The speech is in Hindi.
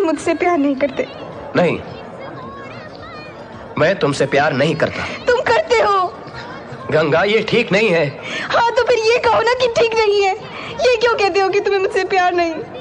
मुझसे प्यार नहीं करते। नहीं, मैं तुमसे प्यार नहीं करता। तुम करते हो। गंगा, ये ठीक नहीं है। हाँ तो फिर ये कहो ना कि ठीक नहीं है। ये क्यों कहते हो कि तुम्हें मुझसे प्यार नहीं?